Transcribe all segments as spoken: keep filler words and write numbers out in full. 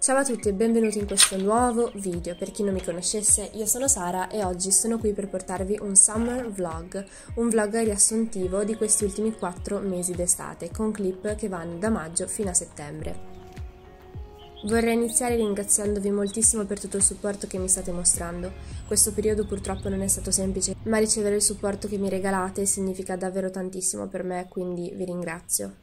Ciao a tutti e benvenuti in questo nuovo video. Per chi non mi conoscesse, io sono Sara e oggi sono qui per portarvi un summer vlog, un vlog riassuntivo di questi ultimi quattro mesi d'estate, con clip che vanno da maggio fino a settembre. Vorrei iniziare ringraziandovi moltissimo per tutto il supporto che mi state mostrando. Questo periodo purtroppo non è stato semplice, ma ricevere il supporto che mi regalate significa davvero tantissimo per me, quindi vi ringrazio.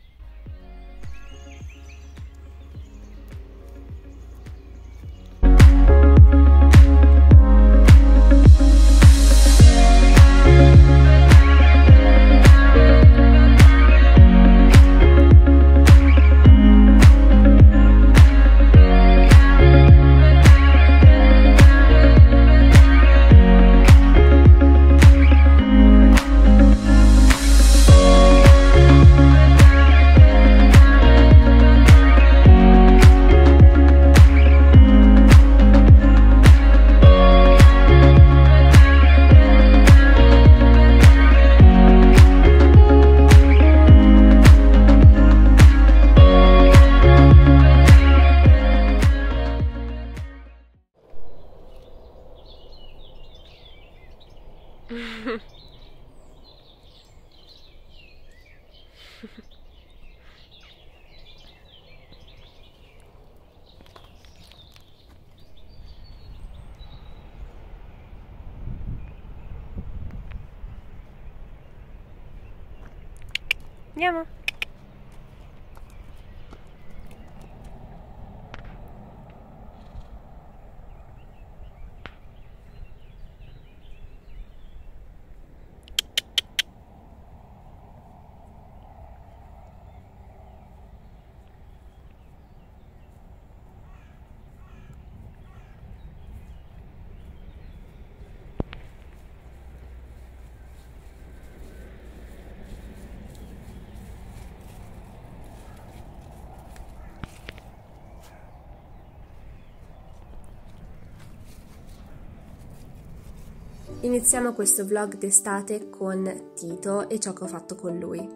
Andiamo! Iniziamo questo vlog d'estate con Tito e ciò che ho fatto con lui.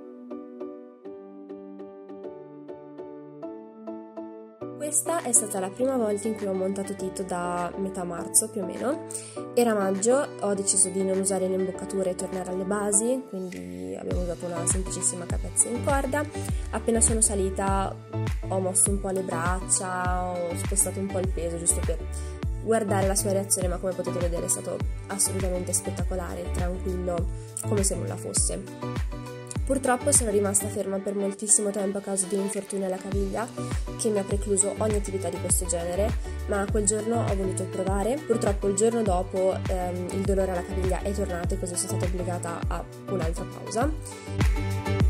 Questa è stata la prima volta in cui ho montato Tito da metà marzo più o meno. Era maggio, ho deciso di non usare le imboccature e tornare alle basi, quindi abbiamo usato una semplicissima capezza in corda. Appena sono salita ho mosso un po' le braccia, ho spostato un po' il peso giusto per guardare la sua reazione, ma come potete vedere è stato assolutamente spettacolare, tranquillo, come se nulla fosse. Purtroppo sono rimasta ferma per moltissimo tempo a causa di un infortunio alla caviglia che mi ha precluso ogni attività di questo genere, ma quel giorno ho voluto provare. Purtroppo il giorno dopo ehm, il dolore alla caviglia è tornato e così sono stata obbligata a un'altra pausa.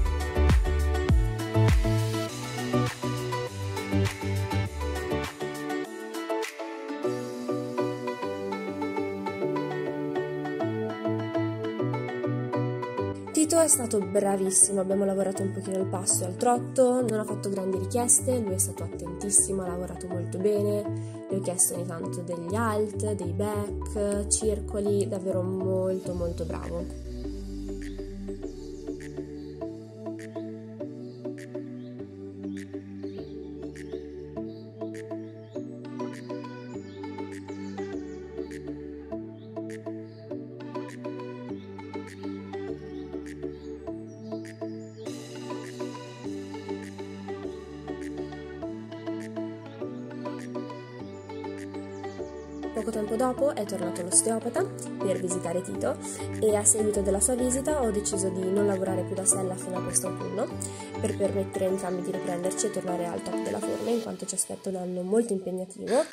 Tito è stato bravissimo, abbiamo lavorato un pochino al passo e al trotto, non ha fatto grandi richieste, lui è stato attentissimo, ha lavorato molto bene, gli ho chiesto ogni tanto degli alt, dei back, circoli, davvero molto molto bravo. Poco tempo dopo è tornato l'osteopata per visitare Tito e a seguito della sua visita ho deciso di non lavorare più da sella fino a questo autunno per permettere a entrambi di riprenderci e tornare al top della forma, in quanto ci aspetta un anno molto impegnativo.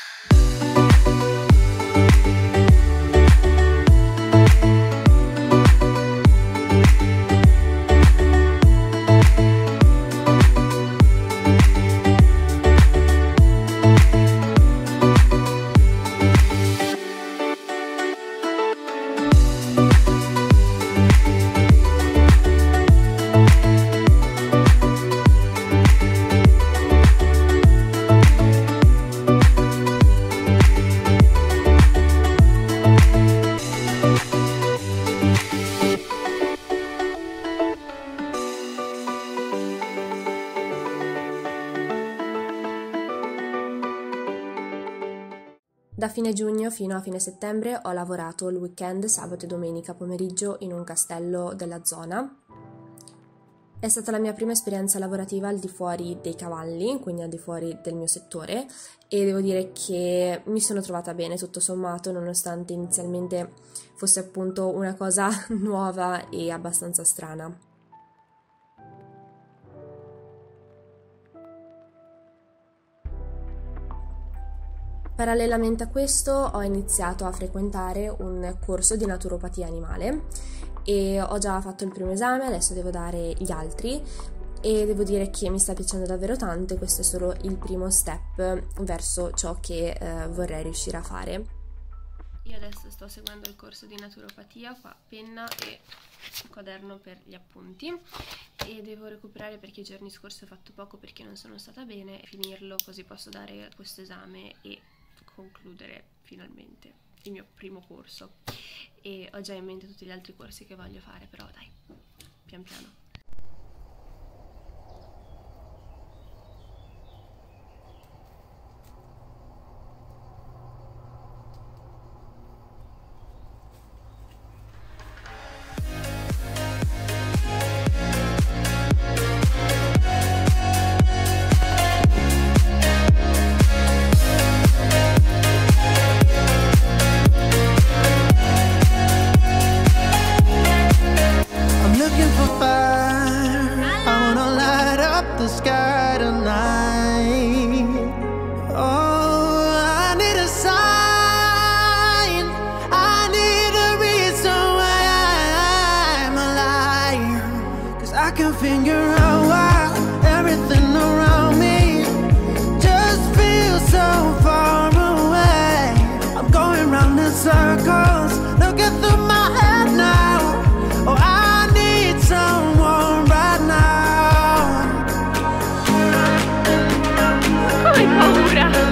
Da fine giugno fino a fine settembre ho lavorato il weekend, sabato e domenica pomeriggio in un castello della zona. È stata la mia prima esperienza lavorativa al di fuori dei cavalli, quindi al di fuori del mio settore, e devo dire che mi sono trovata bene tutto sommato, nonostante inizialmente fosse appunto una cosa nuova e abbastanza strana. Parallelamente a questo ho iniziato a frequentare un corso di naturopatia animale e ho già fatto il primo esame, adesso devo dare gli altri e devo dire che mi sta piacendo davvero tanto e questo è solo il primo step verso ciò che eh, vorrei riuscire a fare. Io adesso sto seguendo il corso di naturopatia, qua penna e quaderno per gli appunti, e devo recuperare perché i giorni scorsi ho fatto poco perché non sono stata bene, e finirlo così posso dare questo esame e concludere finalmente il mio primo corso. E ho già in mente tutti gli altri corsi che voglio fare, però dai, pian piano. Figure out why everything around me just feels so far away. I'm going round in circles, looking through my head now. Oh, I need someone right now. Hai paura?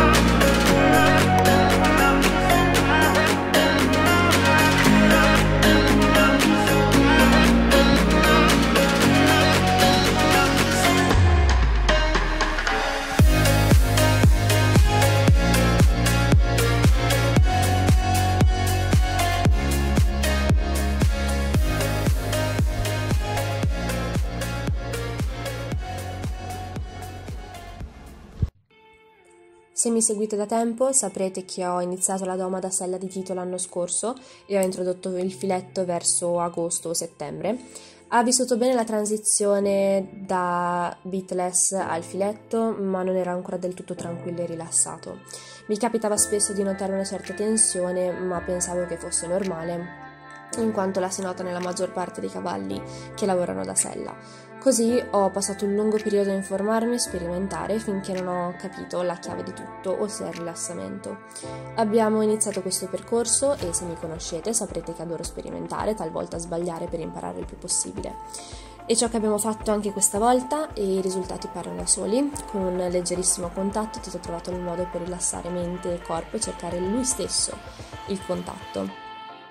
Se mi seguite da tempo saprete che ho iniziato la doma da sella di Tito l'anno scorso e ho introdotto il filetto verso agosto o settembre. Ha vissuto bene la transizione da beatless al filetto, ma non era ancora del tutto tranquillo e rilassato. Mi capitava spesso di notare una certa tensione, ma pensavo che fosse normale, in quanto la si nota nella maggior parte dei cavalli che lavorano da sella. Così ho passato un lungo periodo a informarmi e sperimentare finché non ho capito la chiave di tutto, ossia il rilassamento. Abbiamo iniziato questo percorso e se mi conoscete saprete che adoro sperimentare, talvolta sbagliare per imparare il più possibile. E ciò che abbiamo fatto anche questa volta, e i risultati parlano da soli. Con un leggerissimo contatto Tito ha trovato il modo per rilassare mente e corpo e cercare lui stesso il contatto.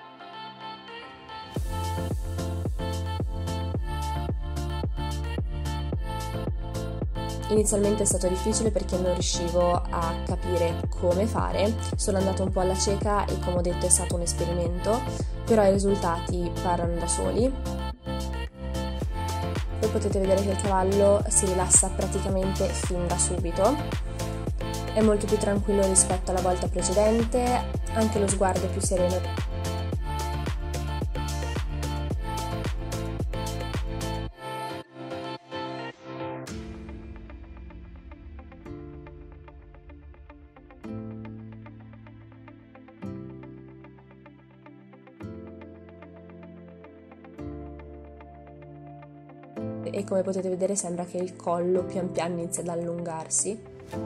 Inizialmente è stato difficile perché non riuscivo a capire come fare, sono andata un po' alla cieca e come ho detto è stato un esperimento, però i risultati parlano da soli. Voi potete vedere che il cavallo si rilassa praticamente fin da subito, è molto più tranquillo rispetto alla volta precedente, anche lo sguardo è più sereno. E come potete vedere sembra che il collo pian piano inizia ad allungarsi.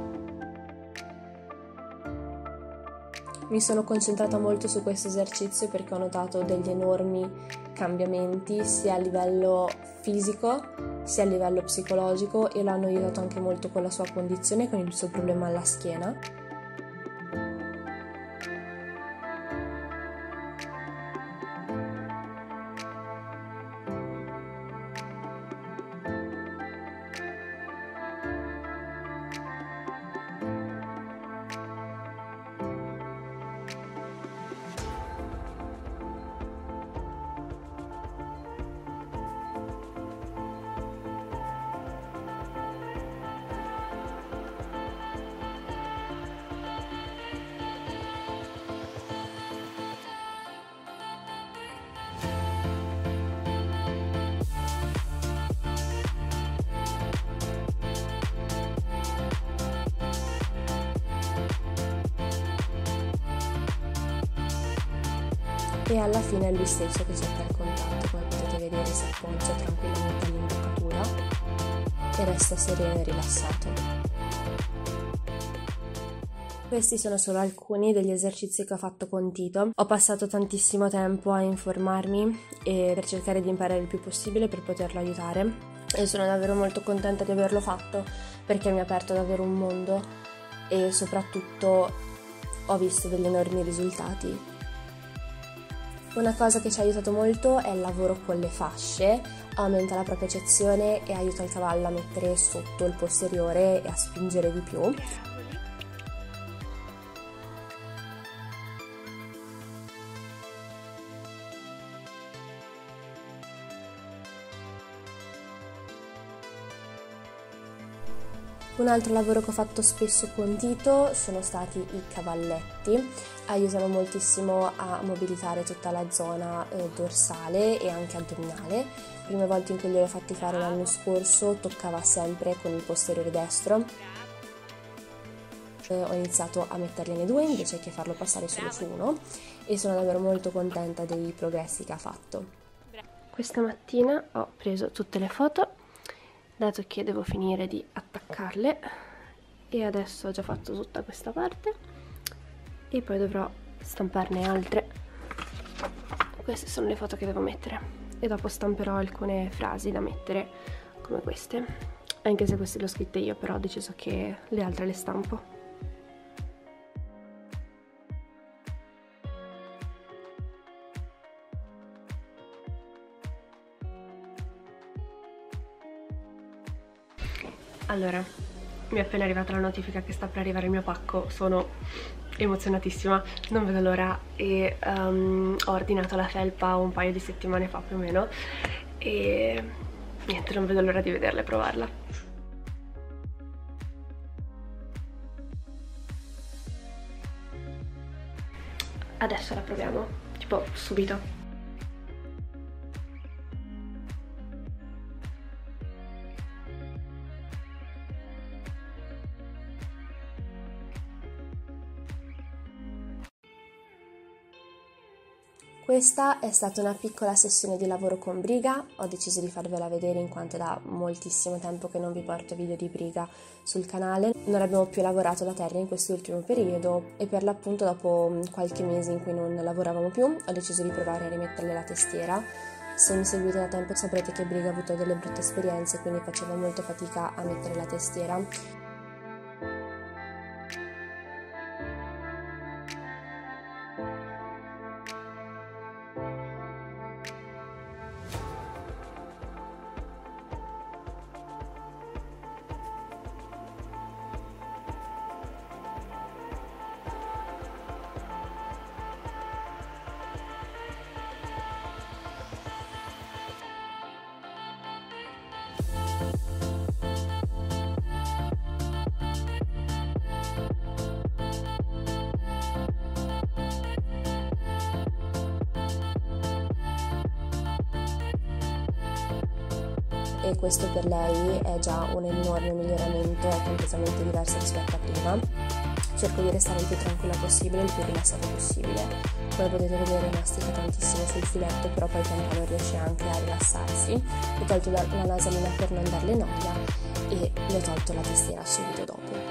Mi sono concentrata molto su questo esercizio perché ho notato degli enormi cambiamenti sia a livello fisico sia a livello psicologico e l'hanno aiutato anche molto con la sua condizione, con il suo problema alla schiena. e alla fine è lui stesso che cerca il contatto. Come potete vedere si appoggia tranquillamente all'imboccatura e resta sereno e rilassato. Questi sono solo alcuni degli esercizi che ho fatto con Tito. Ho passato tantissimo tempo a informarmi e per cercare di imparare il più possibile per poterlo aiutare, e sono davvero molto contenta di averlo fatto perché mi ha aperto davvero un mondo e soprattutto ho visto degli enormi risultati. Una cosa che ci ha aiutato molto è il lavoro con le fasce, aumenta la propria accezione e aiuta il cavallo a mettere sotto il posteriore e a spingere di più. Un altro lavoro che ho fatto spesso con Tito sono stati i cavalletti. Aiutano moltissimo a mobilitare tutta la zona eh, dorsale e anche addominale. Le prime volte in cui gliel'ho fatti fare l'anno scorso toccava sempre con il posteriore destro. Eh, ho iniziato a mettergliene due invece che farlo passare solo su uno e sono davvero molto contenta dei progressi che ha fatto. Questa mattina ho preso tutte le foto, dato che devo finire di attaccarle, e adesso ho già fatto tutta questa parte e poi dovrò stamparne altre. Queste sono le foto che devo mettere e dopo stamperò alcune frasi da mettere come queste, anche se queste le ho scritte io, però ho deciso che le altre le stampo. Allora, mi è appena arrivata la notifica che sta per arrivare il mio pacco, sono emozionatissima, non vedo l'ora, e um, ho ordinato la felpa un paio di settimane fa più o meno e niente, non vedo l'ora di vederla e provarla. Adesso la proviamo, tipo subito. Questa è stata una piccola sessione di lavoro con Briga, ho deciso di farvela vedere in quanto è da moltissimo tempo che non vi porto video di Briga sul canale. Non abbiamo più lavorato da terra in quest'ultimo periodo e per l'appunto dopo qualche mese in cui non lavoravamo più ho deciso di provare a rimetterle la testiera. Se mi seguite da tempo saprete che Briga ha avuto delle brutte esperienze, quindi faceva molto fatica a mettere la testiera. E questo per lei è già un enorme miglioramento, è completamente diversa rispetto a prima. Cerco di restare il più tranquilla possibile, il più rilassata possibile. Come potete vedere mastica tantissimo sul filetto, però poi pian piano riesce anche a rilassarsi. Ho tolto la nasalina per non darle noia e le ho tolto la testiera subito dopo.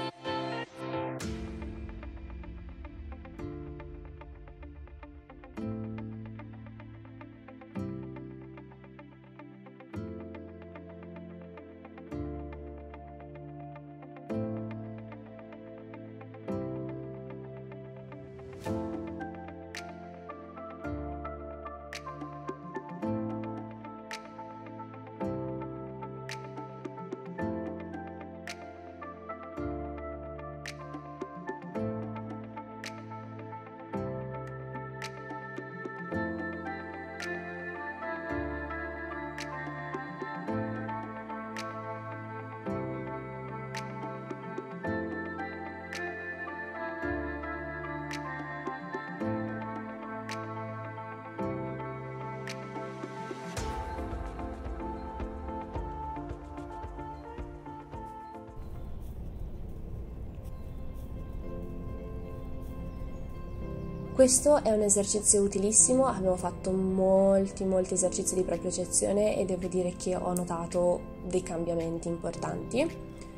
Questo è un esercizio utilissimo, abbiamo fatto molti molti esercizi di propriocezione e devo dire che ho notato dei cambiamenti importanti.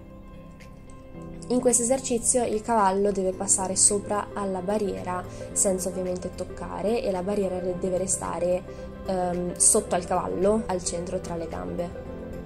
In questo esercizio il cavallo deve passare sopra alla barriera senza ovviamente toccare e la barriera deve restare ehm, sotto al cavallo, al centro tra le gambe.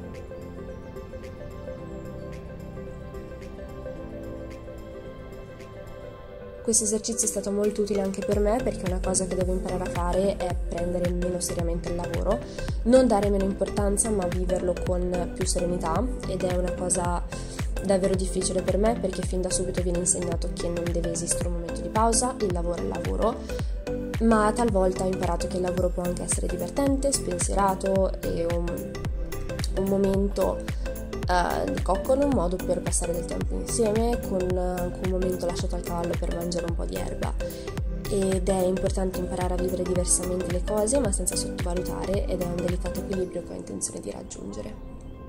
Questo esercizio è stato molto utile anche per me perché una cosa che devo imparare a fare è prendere meno seriamente il lavoro, non dare meno importanza ma viverlo con più serenità, ed è una cosa davvero difficile per me perché fin da subito viene insegnato che non deve esistere un momento di pausa, il lavoro è il lavoro, ma talvolta ho imparato che il lavoro può anche essere divertente, spensierato e un, un momento Uh, di coccolo, un modo per passare del tempo insieme, con uh, un momento lasciato al cavallo per mangiare un po' di erba. Ed è importante imparare a vivere diversamente le cose ma senza sottovalutare, ed è un delicato equilibrio che ho intenzione di raggiungere.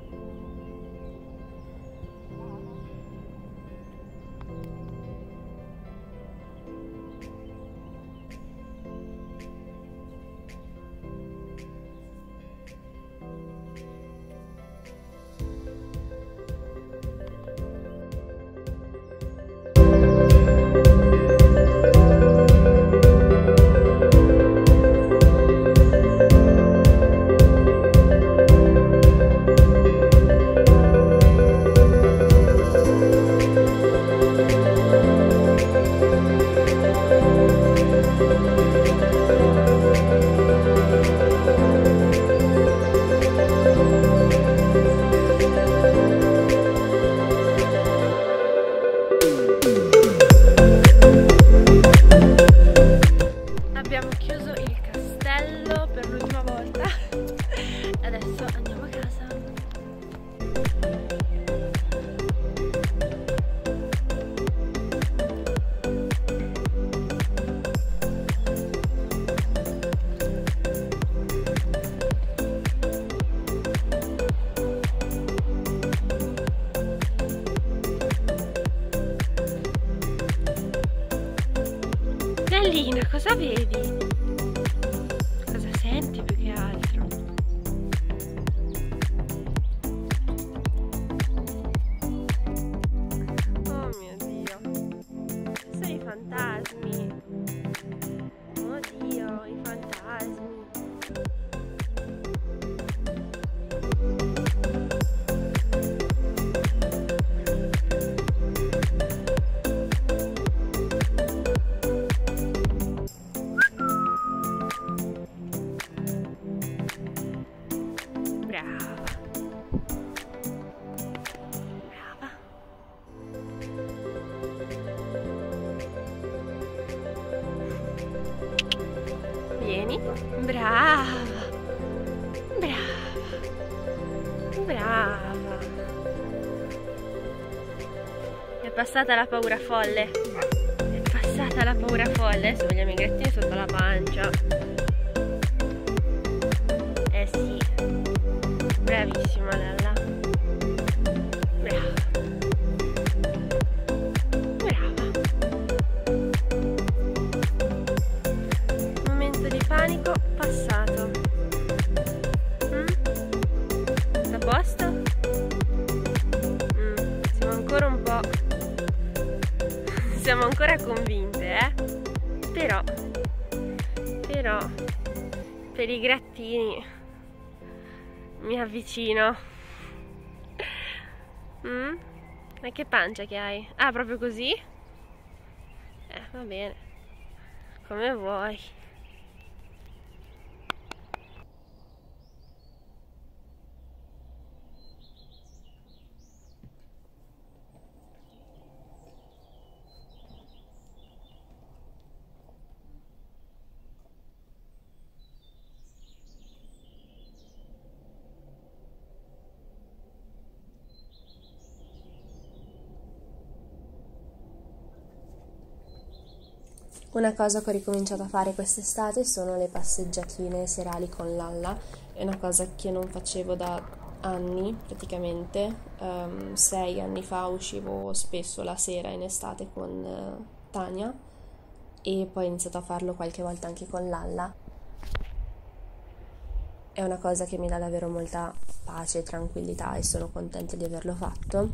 Gallina, cosa vedi? Cosa senti più che altro? Oh mio Dio, sono i fantasmi. Oh Dio, i fantasmi. Vieni, brava, brava, brava. È passata la paura folle, è passata la paura folle. Adesso vogliamo i grattini sotto la pancia. Eh sì, bravissima Lalla, brava. Panico passato. Mm? A posto? Mm. Siamo ancora un po'... Siamo ancora convinte, eh? Però... Però... Per i grattini... Mi avvicino. Mm? E che pancia che hai? Ah, proprio così? Eh, va bene. Come vuoi. Una cosa che ho ricominciato a fare quest'estate sono le passeggiatine serali con Lalla. È una cosa che non facevo da anni praticamente. Um, sei anni fa uscivo spesso la sera in estate con uh, Tania e poi ho iniziato a farlo qualche volta anche con Lalla. È una cosa che mi dà davvero molta pace e tranquillità e sono contenta di averlo fatto.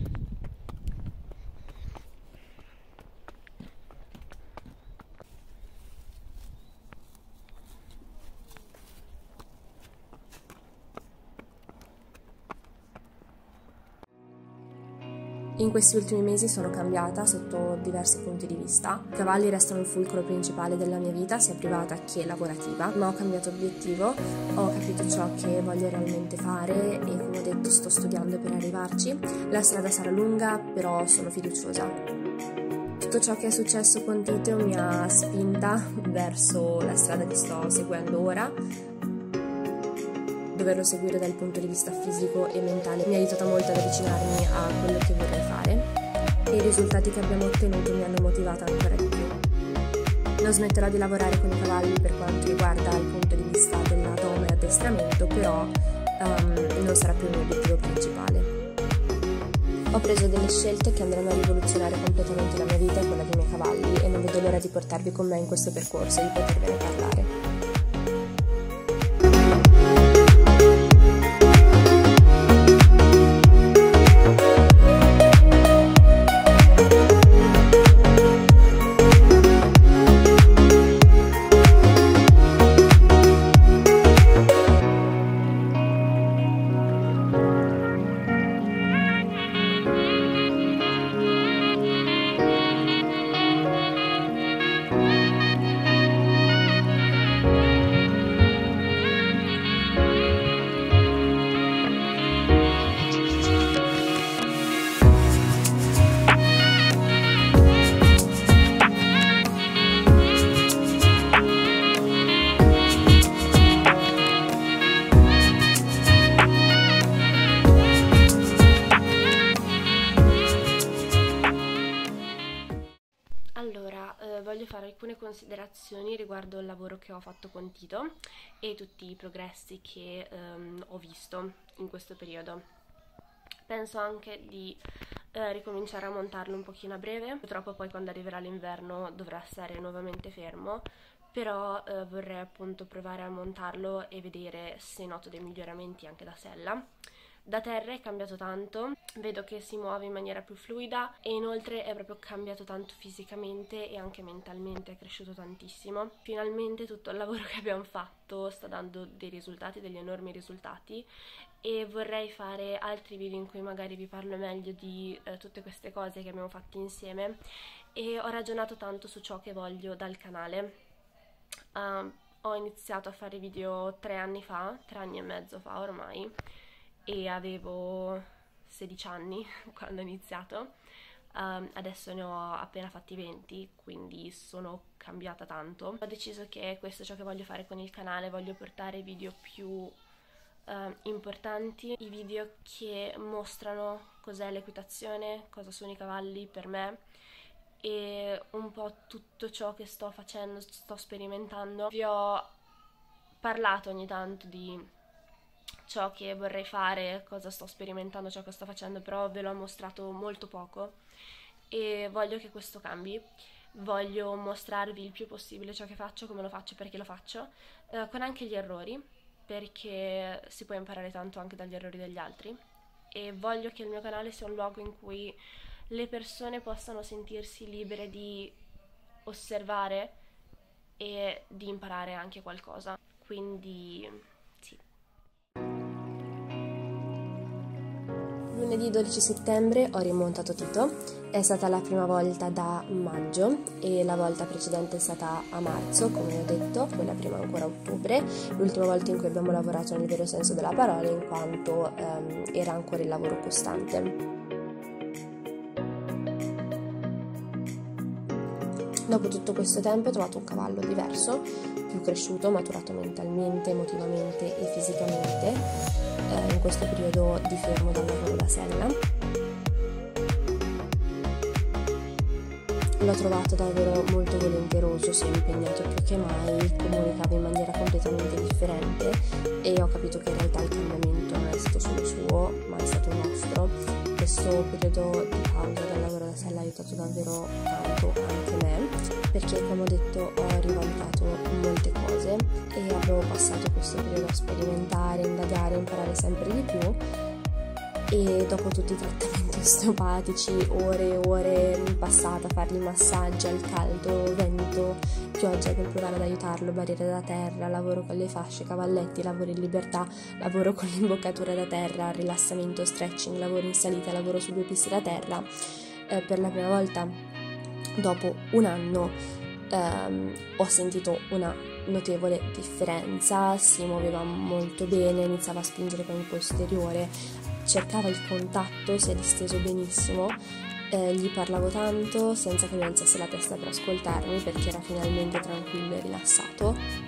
In questi ultimi mesi sono cambiata sotto diversi punti di vista. I cavalli restano il fulcro principale della mia vita, sia privata che lavorativa, ma ho cambiato obiettivo, ho capito ciò che voglio realmente fare e, come ho detto, sto studiando per arrivarci. La strada sarà lunga, però sono fiduciosa. Tutto ciò che è successo con Tito mi ha spinta verso la strada che sto seguendo ora. Doverlo seguire dal punto di vista fisico e mentale mi ha aiutato molto ad avvicinarmi a quello che vorrei fare e i risultati che abbiamo ottenuto mi hanno motivata ancora di più. Non smetterò di lavorare con i cavalli per quanto riguarda il punto di vista della doma e addestramento, però um, non sarà più il mio obiettivo principale. Ho preso delle scelte che andranno a rivoluzionare completamente la mia vita e quella dei miei cavalli e non vedo l'ora di portarvi con me in questo percorso e di potervene parlare. Allora, eh, voglio fare alcune considerazioni riguardo il lavoro che ho fatto con Tito e tutti i progressi che ehm, ho visto in questo periodo. Penso anche di eh, ricominciare a montarlo un pochino a breve, purtroppo poi quando arriverà l'inverno dovrà stare nuovamente fermo, però eh, vorrei appunto provare a montarlo e vedere se noto dei miglioramenti anche da sella. Da terra è cambiato tanto, vedo che si muove in maniera più fluida e inoltre è proprio cambiato tanto fisicamente e anche mentalmente, è cresciuto tantissimo. Finalmente tutto il lavoro che abbiamo fatto sta dando dei risultati, degli enormi risultati, e vorrei fare altri video in cui magari vi parlo meglio di eh, tutte queste cose che abbiamo fatto insieme, e ho ragionato tanto su ciò che voglio dal canale. Uh, ho iniziato a fare video tre anni fa, tre anni e mezzo fa ormai, e avevo sedici anni quando ho iniziato. Um, adesso ne ho appena fatti venti, quindi sono cambiata tanto. Ho deciso che questo è ciò che voglio fare con il canale, voglio portare video più uh, importanti, i video che mostrano cos'è l'equitazione, cosa sono i cavalli per me e un po' tutto ciò che sto facendo, sto sperimentando. Vi ho parlato ogni tanto di ciò che vorrei fare, cosa sto sperimentando, ciò che sto facendo, però ve l'ho mostrato molto poco e voglio che questo cambi. Voglio mostrarvi il più possibile ciò che faccio, come lo faccio, perché lo faccio, eh, con anche gli errori, perché si può imparare tanto anche dagli errori degli altri, e voglio che il mio canale sia un luogo in cui le persone possano sentirsi libere di osservare e di imparare anche qualcosa. Quindi sì. Lunedì dodici settembre ho rimontato Tito, è stata la prima volta da maggio e la volta precedente è stata a marzo, come ho detto, quella prima ancora a ottobre, l'ultima volta in cui abbiamo lavorato nel vero senso della parola, in quanto ehm, era ancora il lavoro costante. Dopo tutto questo tempo ho trovato un cavallo diverso, più cresciuto, maturato mentalmente, emotivamente e fisicamente, eh, in questo periodo di fermo dal lavoro da sella. L'ho trovato davvero molto volenteroso. amoroso si è impegnato più che mai, comunicava in maniera completamente differente e ho capito che in realtà il cambiamento non è stato solo suo, ma è stato nostro. Questo periodo di pausa dal lavoro da sella ha aiutato davvero tanto anche me, perché come ho detto ho rivalutato molte cose e avevo passato questo periodo a sperimentare, indagare, imparare sempre di più, e dopo tutti i trattamenti osteopatici, ore e ore passate a fargli massaggi al caldo, vento, pioggia per provare ad aiutarlo, barriere da terra, lavoro con le fasce, cavalletti, lavoro in libertà, lavoro con l'imboccatura da terra, rilassamento, stretching, lavoro in salita, lavoro su due piste da terra, eh, per la prima volta dopo un anno ehm, ho sentito una notevole differenza. Si muoveva molto bene, iniziava a spingere con il posteriore, cercava il contatto, si è disteso benissimo, eh, gli parlavo tanto senza che lui alzasse la testa per ascoltarmi, perché era finalmente tranquillo e rilassato.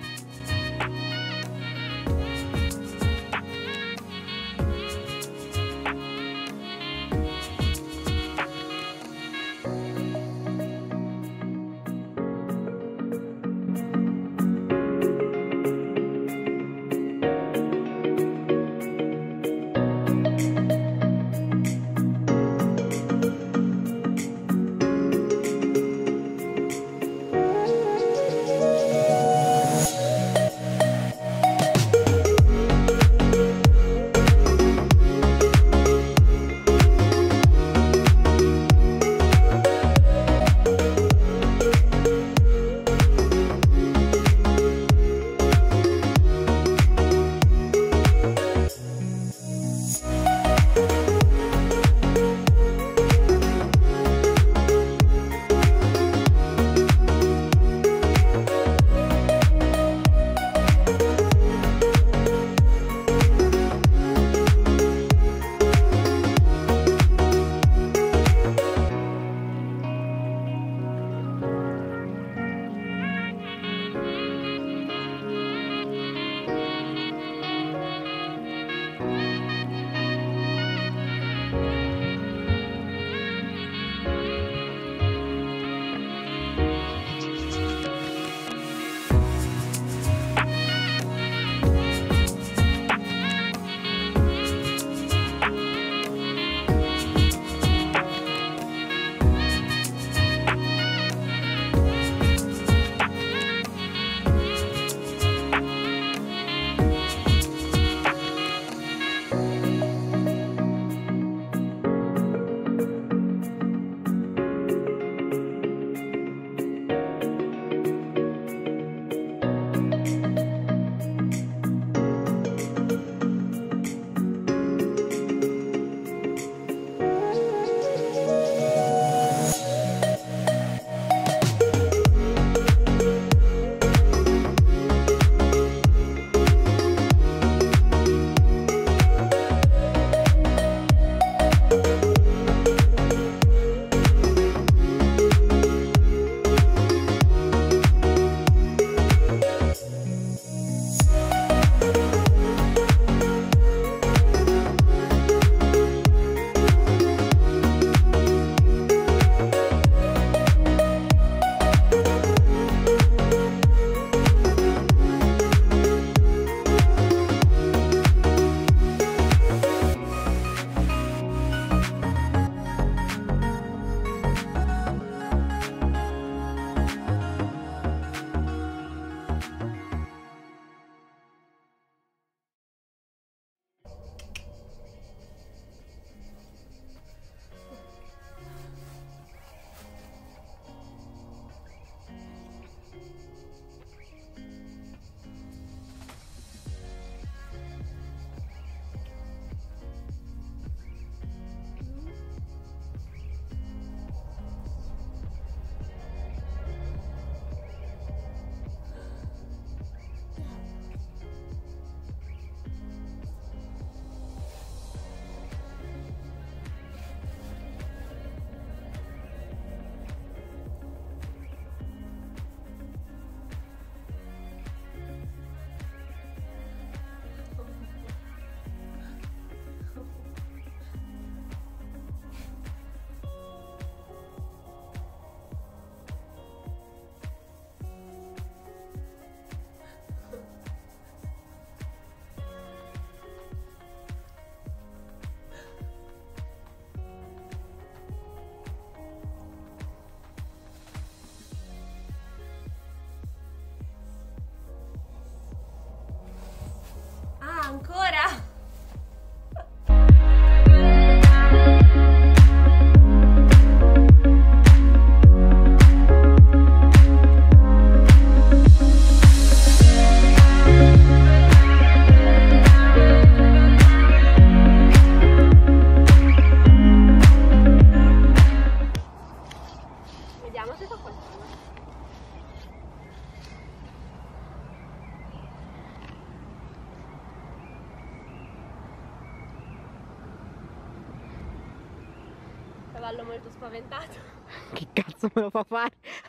Cavallo molto spaventato. Che cazzo me lo fa fare?